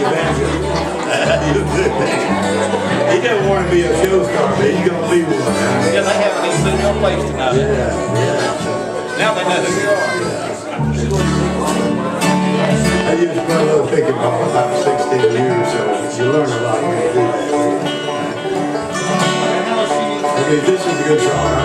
He doesn't want to be a show star, but he's going to be one. Yeah, they haven't even seen your place tonight. Now they know who you are. I used to play a little pickleball about 16 years, so you learn a lot when you do that. Okay, this is a good song.